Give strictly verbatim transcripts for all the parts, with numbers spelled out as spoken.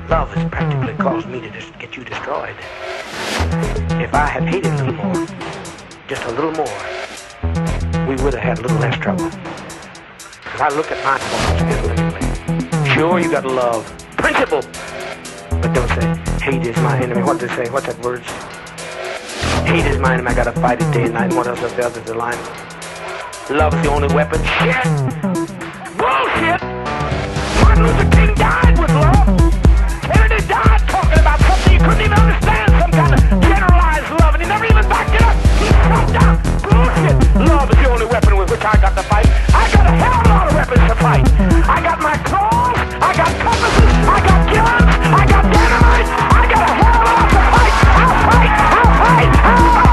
Love has practically caused me to just get you destroyed. If I had hated a little more, just a little more, we would have had a little less trouble. Because I look at my thoughts analytically. Sure, you got love, principle, but don't say, hate is my enemy. What does it say? What's that word? Hate is my enemy. I gotta fight it day and night. And what else is the other the line? Love is the only weapon. Shit! Bullshit! Martin Luther King died with love. Kennedy died talking about something you couldn't even understand, some kind of generalized love, and he never even backed it up. He shut down. Bullshit! Love is the only weapon with which I got to fight. I got a hell of a lot of weapons to fight. I got my claws, I got compasses, I got guns, I got dynamite, I got a hell of a lot to fight. I'll fight, I'll fight, I'll fight.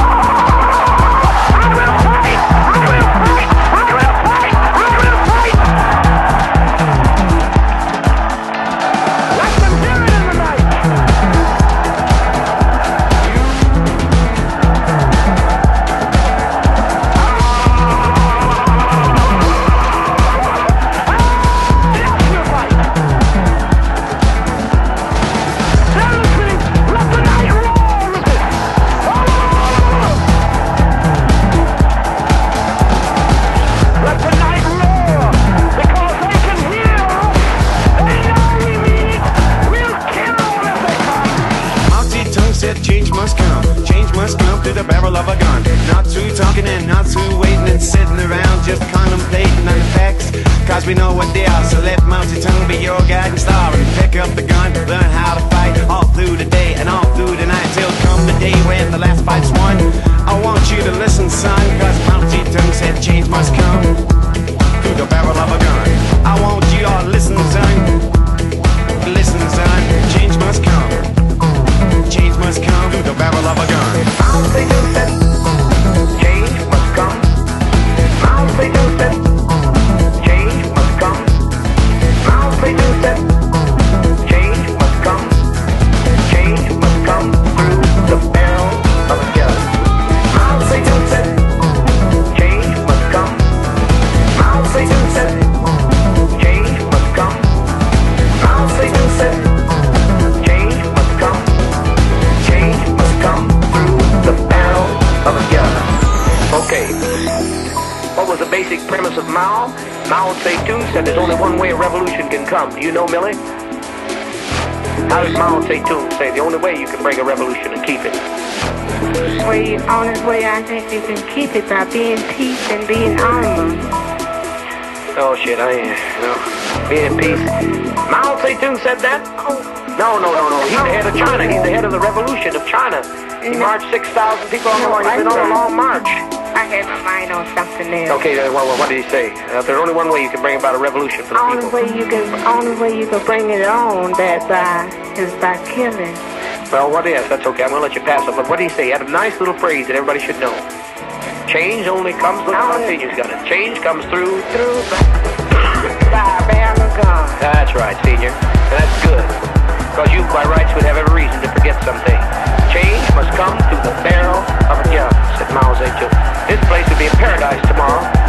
Change must come, change must come through the barrel of a gun. Not through talking and not through waiting and sitting around just contemplating on the facts, cause we know what they are. So let Mao Zedong be your guiding star and pick up the gun, learn how to fight all through the day and all through the night till come the day when the last fight's won. I want you to listen, son, cause Mao Zedong said change must come through the barrel of a gun. I want you all to listen, son, listen, son, change must come. Change must come through the barrel of a gun. Mao Zedong said, change must come. Mao Zedong said, change must come. Mao Zedong said, change must come. Change must come through the barrel of a gun. Mao Zedong said, change must come. Mao Zedong said, change must come. Mao Zedong said, okay, what was the basic premise of Mao? Mao Zedong said there's only one way a revolution can come. Do you know, Millie? How does Mao Zedong say the only way you can bring a revolution and keep it? Well, the only way I think you can keep it by being peace and being armor. Oh shit, I ain't, no. Being peace. Mao Zedong said that? Oh. No, no, no, no. He's the head of China. He's the head of the revolution of China. He marched six thousand people on the road. He's been on a long march. I had my mind on something else. Okay, uh, well, well, what did he say? Uh, there's only one way you can bring about a revolution for the only people. Way you can, only way you can bring it on that by is by killing. Well, what is? That's okay. I'm going to let you pass it. But what did he say? He had a nice little phrase that everybody should know. Change only comes, look how Senior's got it. Change comes through. Through by a barrel of gun. That's right, Senior. And that's good. Because you, by rights, would have every reason to forget something. Change must come through the barrel of a gun, said Mao Zedong. This place would be a paradise tomorrow